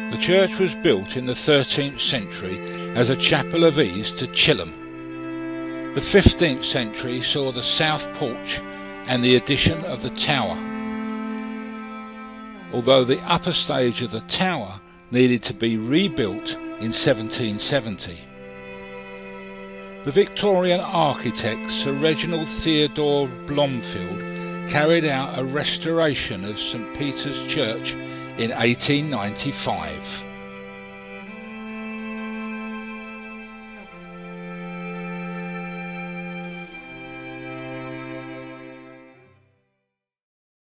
The church was built in the 13th century as a chapel of ease to Chilham. The 15th century saw the south porch and the addition of the tower, although the upper stage of the tower needed to be rebuilt in 1770. The Victorian architect Sir Reginald Theodore Blomfield carried out a restoration of St Peter's Church in 1895.